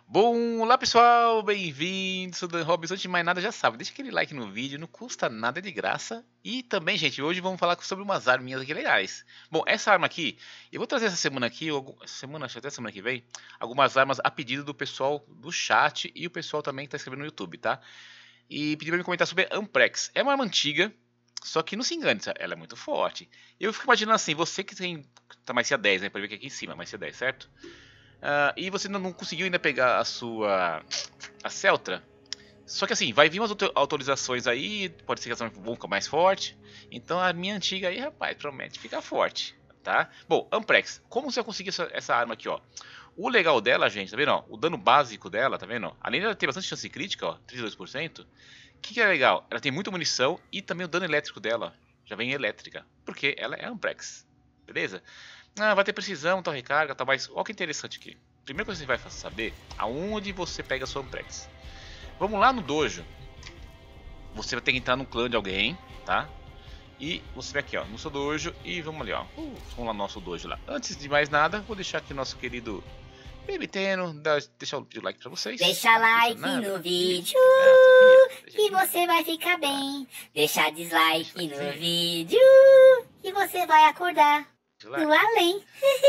Bom, olá pessoal, bem-vindos, sou o Dan Robson. Antes de mais nada, já sabe, deixa aquele like no vídeo, não custa nada, é de graça. E também, gente, hoje vamos falar sobre umas arminhas aqui legais. Bom, essa arma aqui, eu vou trazer essa semana aqui, acho que até semana que vem, algumas armas a pedido do pessoal do chat e o pessoal também que está escrevendo no YouTube, tá? E pediu pra me comentar sobre a Amprex. É uma arma antiga, só que não se engane, ela é muito forte. Eu fico imaginando assim, você que tem, tá mais C10, né, pode ver que aqui em cima, mais C10, certo? E você não conseguiu ainda pegar a Celtra. Só que assim, vai vir umas atualizações aí, pode ser que elas vão ficar mais forte. Então a minha antiga aí, rapaz, promete ficar forte, tá? Bom, Amprex, como você vai conseguir essa arma aqui, ó? O legal dela, gente, tá vendo, ó? O dano básico dela, tá vendo? Além dela ter bastante chance crítica, ó, 32%. O que é legal? Ela tem muita munição e também o dano elétrico dela já vem elétrica, porque ela é Amprex, beleza? Vai ter precisão, tal recarga, tal, mas olha que interessante aqui. Primeira coisa que você vai saber, aonde você pega a sua Amprex. Vamos lá no dojo. Você vai ter que entrar no clã de alguém, tá? E você vai aqui, ó, no seu dojo e vamos ali, ó. Vamos lá no nosso dojo lá. Antes de mais nada, vou deixar aqui o nosso querido Bebiteno, deixar o like pra vocês. Deixa like no vídeo e você vai ficar bem. Deixa dislike no vídeo e você vai acordar do além.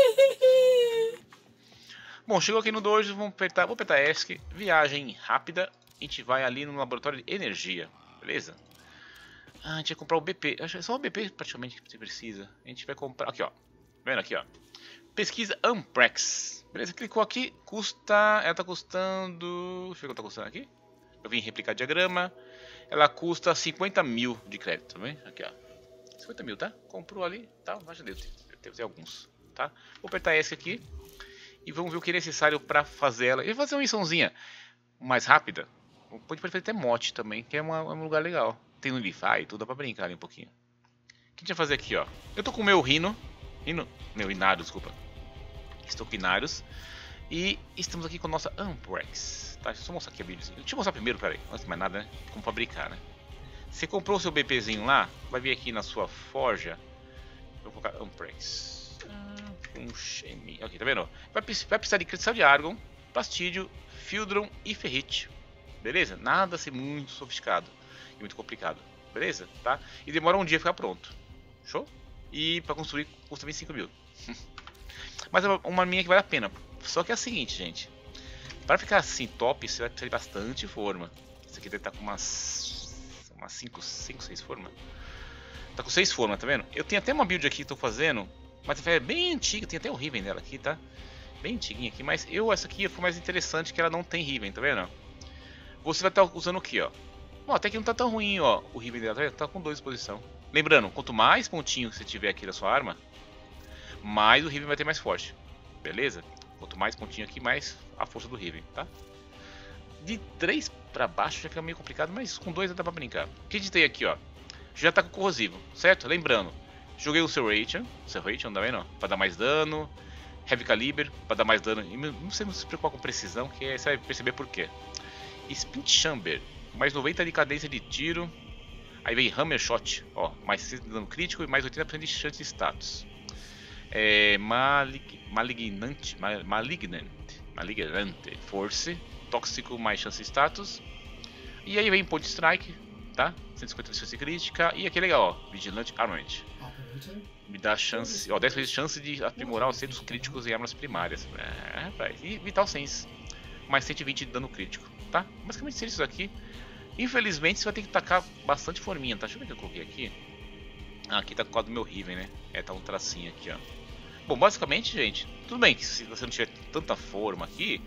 Bom, chegou aqui no dojo, vou apertar ESC, viagem rápida. A gente vai ali no laboratório de energia, beleza? A gente vai comprar o BP, acho que é só o BP praticamente que você precisa. A gente vai comprar, aqui ó, vendo aqui ó, pesquisa Amprex, beleza? Clicou aqui, ela tá custando, deixa eu ver quanto tá custando aqui. Eu vim replicar diagrama, ela custa 50 mil de crédito, tá vendo? Aqui ó, 50 mil, tá? Comprou ali, tá? Já deu, tem alguns, tá? Vou apertar esse aqui e vamos ver o que é necessário para fazer ela. E vou fazer uma missãozinha mais rápida. Pode fazer até mote também, que é um lugar legal. Tem no Unify e tudo, dá pra brincar ali um pouquinho. O que a gente vai fazer aqui, ó? Eu tô com o meu meu Inarius, desculpa. Estou com Inarius. E estamos aqui com a nossa Amprex. Tá, deixa eu só mostrar aqui a videozinho. Deixa eu mostrar primeiro, peraí, antes de mais nada, né? Como fabricar, né? Você comprou o seu BPzinho lá, vai vir aqui na sua forja. Eu vou colocar Amprex. Aqui, tá vendo? Vai precisar de cristal de argon, plastídio, fildron e ferrite. Beleza? Nada assim muito sofisticado e muito complicado. Beleza? Tá? E demora um dia a ficar pronto. Show? E pra construir custa 25 mil. Mas é uma minha que vale a pena. Só que é a seguinte, gente. Para ficar assim top, você vai precisar de bastante forma. Esse aqui deve estar com umas 5, 6 formas. Tá com 6 formas, tá vendo? Eu tenho até uma build aqui que estou fazendo, mas é bem antiga, tem até o Riven dela aqui, tá? Bem antiguinha aqui, mas essa aqui foi mais interessante que ela não tem Riven, tá vendo? Você vai estar usando o que, ó? Bom, até que não tá tão ruim, ó, o Riven dela, tá vendo? Tá com 2 de posição. Lembrando, quanto mais pontinhos você tiver aqui na sua arma, mais o Riven vai ter mais forte, beleza? Quanto mais pontinho aqui, mais a força do Riven, tá? De 3 pra baixo já fica meio complicado, mas com 2 dá pra brincar. O que a gente tem aqui, ó? Já tá com corrosivo, certo? Lembrando, joguei o Serration, tá vendo? Pra dar mais dano. Heavy Caliber, pra dar mais dano. E não sei se preocupar com precisão, que você vai perceber por quê. Spin Chamber, mais 90 de cadência de tiro. Aí vem Hammer Shot, ó, mais 60 de dano crítico e mais 80% de chance de status. Malignante, Force, tóxico mais chance de status. E aí vem Point Strike, tá? 150 de chance crítica. E aqui é legal, ó, Vigilante Armament. Me dá chance, ó, 10 vezes chance de aprimorar os acertos críticos em armas primárias. Rapaz. E Vital Sense, mais 120 de dano crítico, tá? Basicamente seria isso aqui. Infelizmente você vai ter que tacar bastante forminha, tá? Deixa eu ver o que eu coloquei aqui. Aqui tá com o quadro do meu Riven, né? Tá um tracinho aqui, ó. Bom, basicamente, gente, tudo bem que se você não tiver tanta forma aqui,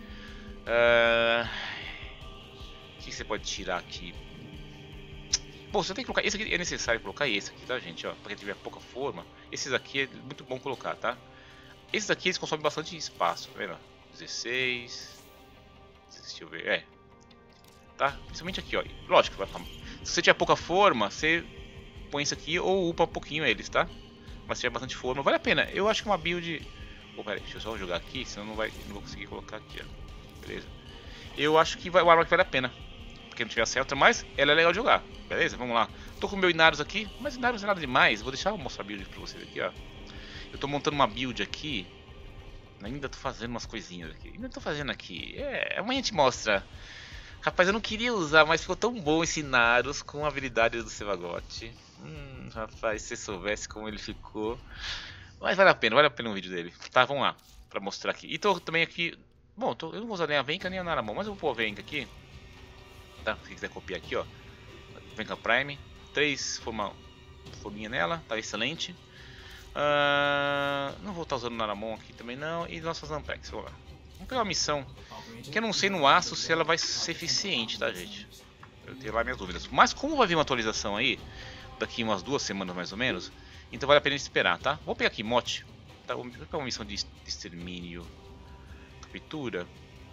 o que você pode tirar aqui? Bom, você tem que colocar, esse aqui é necessário colocar esse aqui, tá, gente, ó, pra quem tiver pouca forma. Esses aqui é muito bom colocar, tá? Esses aqui eles consomem bastante espaço, tá vendo? 16, deixa eu ver, tá? Principalmente aqui, ó, lógico, se você tiver pouca forma, você põe isso aqui ou upa um pouquinho eles, tá? Mas se tiver bastante forma, vale a pena. Eu acho que uma build... Oh, pera aí, deixa eu só jogar aqui, senão não vou conseguir colocar aqui, ó. Beleza. Eu acho que uma arma que vale a pena. Porque não tiver a Celtra, mas ela é legal de jogar. Beleza, vamos lá. Tô com o meu Inarius aqui, mas Inarius não é nada demais. Vou deixar eu mostrar a build pra vocês aqui, ó. Eu tô montando uma build aqui Ainda tô fazendo umas coisinhas aqui. Ainda tô fazendo aqui. Amanhã a gente mostra. Rapaz, eu não queria usar, mas ficou tão bom esse Naros com a habilidade do Sevagote. Rapaz, se você soubesse como ele ficou. Mas vale a pena um vídeo dele. Tá, vamos lá, pra mostrar aqui. E tô também aqui. Bom, eu não vou usar nem a Venka nem a Naramon, mas eu vou pôr a Venka aqui. Tá, se quiser copiar aqui, ó. Venka Prime. 3 forminha nela, tá excelente. Não vou estar usando o Naramon aqui também não. E nossas Ampex, vamos lá. Vamos pegar uma missão que eu não sei no aço se ela vai ser eficiente, tá, gente? Eu tenho lá minhas dúvidas. Mas como vai vir uma atualização aí, daqui umas 2 semanas mais ou menos, então vale a pena esperar, tá? Vou pegar aqui mote, tá? Vou pegar uma missão de extermínio, captura.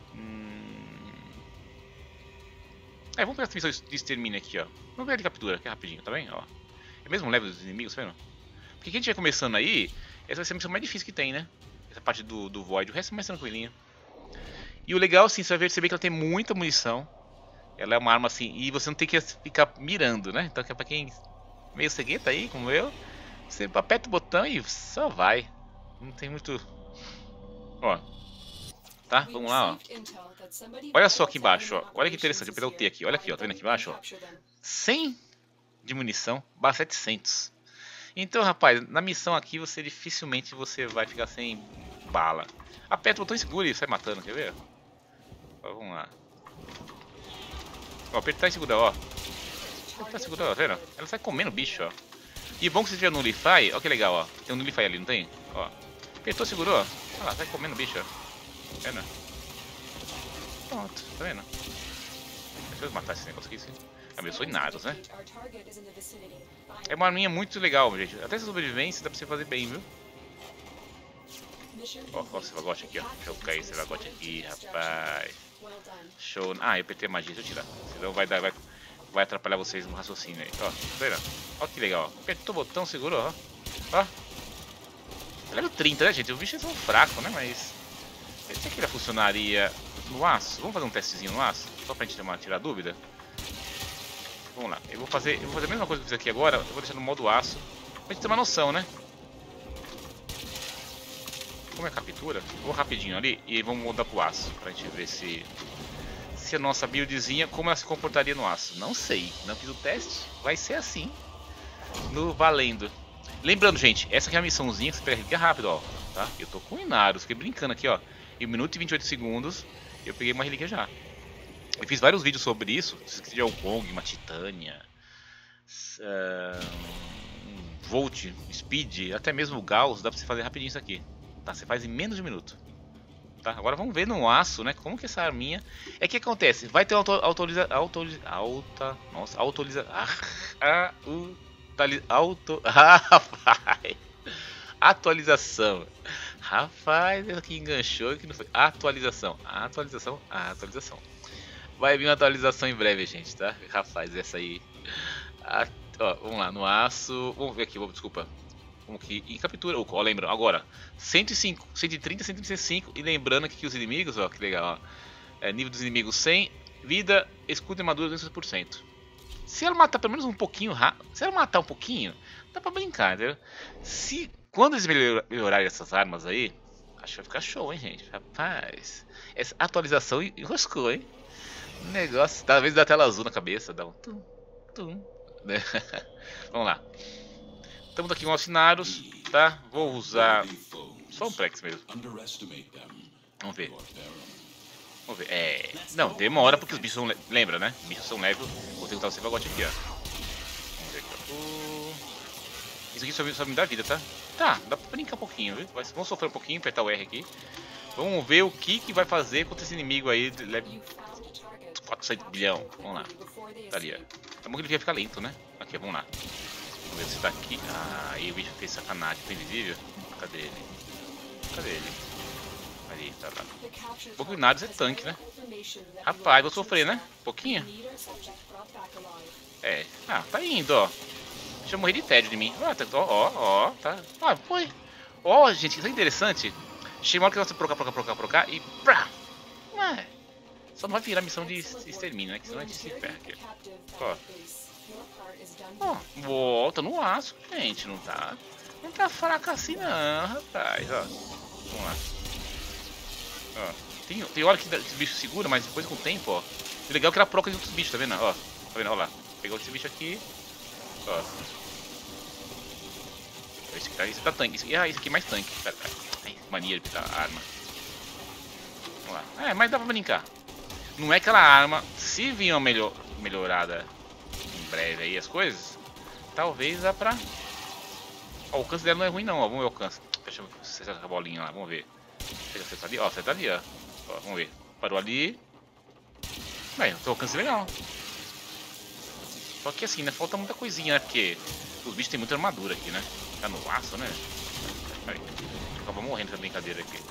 Vamos pegar essa missão de extermínio aqui, ó. Vamos pegar de captura, que é rapidinho, tá bem? Ó. É o mesmo level dos inimigos, tá vendo? Porque quem estiver começando aí, essa vai ser a missão mais difícil que tem, né? Essa parte do Void, o resto é mais tranquilinho. E o legal, assim, você vai perceber que ela tem muita munição. Ela é uma arma assim, e você não tem que ficar mirando, né? Então, pra quem é meio cegueta aí, como eu, você aperta o botão e só vai. Não tem muito... Ó. Tá? Vamos lá, ó. Olha só aqui embaixo, ó. Olha que interessante, eu vou pegar o T aqui. Olha aqui, ó. Tá vendo aqui embaixo, ó? 100 de munição, barra 700. Então, rapaz, na missão aqui você dificilmente vai ficar sem bala. Aperta o botão e segura e sai matando, quer ver? Ó, vamos lá. Ó, apertar e segurar, ó. Apertar e segurar, ó, tá vendo? Ela sai comendo bicho, ó. E bom que você tiver no Nullify, ó que legal, ó. Tem um Nullify ali, não tem? Ó. Apertou, segurou, ó. Olha lá, sai comendo bicho, ó. Tá vendo? Pronto, tá vendo? Deixa eu matar esse negócio aqui, sim. Eu sou Naros, né? É uma arminha muito legal, gente. Até essa sobrevivência dá pra você fazer bem, viu? Ó, esse vagote aqui, ó. Deixa eu cair esse vagote aqui, rapaz. Show. Ah, eu apertei a magia, deixa eu tirar. Senão vai atrapalhar vocês no raciocínio aí. Ó, tá vendo? Ó que legal, ó. Apertou o botão, segurou, ó. Ó. Level 30, né, gente? Os bichos são fracos, né? Mas... Será que ele funcionaria no aço? Vamos fazer um testezinho no aço? Só pra gente tirar dúvida. Vamos lá, eu vou fazer a mesma coisa que eu fiz aqui agora. Eu vou deixar no modo aço pra gente ter uma noção, né? Como é captura, vou rapidinho ali e vamos mudar pro aço pra gente ver se a nossa buildzinha, como ela se comportaria no aço. Não sei, não fiz o teste, vai ser assim no valendo. Lembrando, gente, essa aqui é a missãozinha que você pega rápido, ó, tá? Eu tô com o Inaros, fiquei brincando aqui, ó. Em 1 minuto e 28 segundos eu peguei uma relíquia já. Eu fiz vários vídeos sobre isso, se quiser o Kong, uma Titânia, Volt, Speed, até mesmo o Gauss, dá pra você fazer rapidinho isso aqui. Tá, você faz em menos de 1 minuto. Tá, agora vamos ver no aço, né, como que essa arminha... É que acontece, vai ter uma atualização. Rapaz, isso aqui enganchou que não foi. Atualização. Vai vir uma atualização em breve, gente, tá? Rapaz, essa aí... ó, vamos lá, no aço... Vamos ver aqui, desculpa. Vamos aqui em captura. Ó, lembra, agora. 105, 130, 135. E lembrando aqui que os inimigos, ó, que legal, ó. Nível dos inimigos 100. Vida, escudo e armadura 200%. Se ela matar pelo menos um pouquinho rápido... Se ela matar um pouquinho, dá pra brincar, entendeu? Quando eles melhorarem essas armas aí... Acho que vai ficar show, hein, gente? Rapaz... Essa atualização enroscou, hein? O negócio, talvez dá tela azul na cabeça, dá um tum, né? Vamos lá. Estamos aqui com os Naros, tá? Vou usar só um Plex mesmo. Vamos ver. Não, demora porque os bichos são... Lembra, né? Os bichos são leves. Vou tentar o Sevagote aqui, ó. Vamos ver aqui, Isso aqui só me dá vida, tá? Tá, dá pra brincar um pouquinho, viu? Vamos sofrer um pouquinho, apertar o R aqui. Vamos ver o que vai fazer contra esse inimigo aí de leve 400 bilhão. Vamos lá. Tá ali, ó. É bom que ele vai ficar lento, né? Aqui, vamos lá. Vamos ver se tá aqui. Ah, aí o bicho fez sacanagem. Foi invisível? Cadê ele? Ali, tá lá. Um pouco de nada, é tanque, né? Rapaz, vou sofrer, né? Um pouquinho. Tá indo, ó. Deixa eu morrer de tédio de mim. Ó, tá. Ah, foi. Ó, gente, isso é interessante. Chega uma hora que você procar e... Prá! Ué. Só não vai virar missão de extermínio, né? Que senão a gente se ferra aqui. Ó, volta no aço, gente. Não tá fraca assim não, rapaz. Ó, vamos lá. Ó, tem hora que esse bicho segura, mas depois com o tempo, ó. O legal é que ela proca de outros bichos, tá vendo? Ó, tá vendo? Ó lá. Pegou esse bicho aqui. Ó. Esse tá tanque. Esse aqui é mais tanque. Pera. Ai, mania de pegar a arma. Vamos lá. Mas dá pra brincar. Não é aquela arma. Se vir uma melhorada em breve aí as coisas, talvez dá pra. Ó, o alcance dela não é ruim não, ó. Vamos ver o alcance. Deixa eu acertar a bolinha lá, vamos ver. Você tá ali, ó. Você tá ali, ó. Vamos ver. Parou ali. Bem, o alcance legal. Só que assim, né? Falta muita coisinha, né? Porque os bichos tem muita armadura aqui, né? Tá no aço, né? Aí, acaba morrendo essa brincadeira aqui.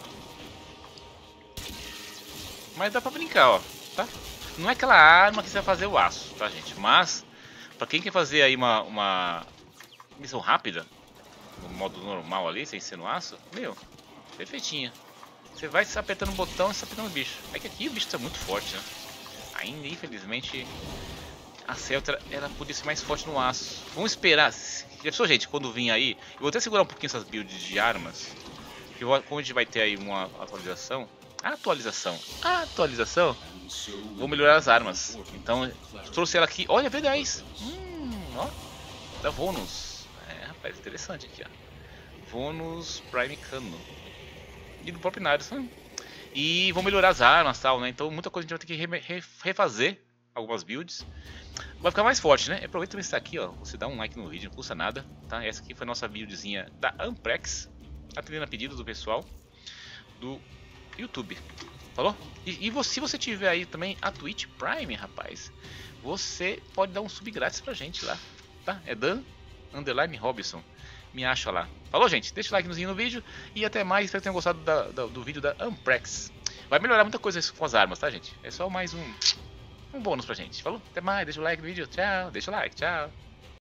Mas dá pra brincar, ó. Tá? Não é aquela arma que você vai fazer o aço, tá, gente? Mas, pra quem quer fazer aí uma missão rápida, no modo normal ali, sem ser no aço, meu, perfeitinha. Você vai se apertando o botão e se apertando o bicho. É que aqui o bicho tá muito forte, né? Ainda, infelizmente, a Celtra, ela podia ser mais forte no aço. Vamos esperar. Já pensou, gente, quando vir aí... Eu vou até segurar um pouquinho essas builds de armas. Que como a gente vai ter aí uma atualização... Atualização? Vou melhorar as armas. Então, trouxe ela aqui. Olha, V10. Ó. Da Vonus. Rapaz, interessante aqui, ó. Vonus Prime Cano. E do próprio Narius. E vou melhorar as armas e tal, né? Então, muita coisa a gente vai ter que refazer algumas builds. Vai ficar mais forte, né? Aproveita também estar aqui, ó. Você dá um like no vídeo, não custa nada, tá? Essa aqui foi a nossa buildzinha da Amprex, atendendo a pedidos do pessoal do YouTube. Falou? E se você tiver aí também a Twitch Prime, rapaz, você pode dar um sub grátis pra gente lá, tá? É Dan_Robson. Me acha lá. Falou, gente? Deixa o like no vídeo e até mais. Espero que tenham gostado do vídeo da Amprex. Vai melhorar muita coisa com as armas, tá, gente? É só mais um bônus pra gente. Falou? Até mais. Deixa o like no vídeo. Tchau. Deixa o like. Tchau.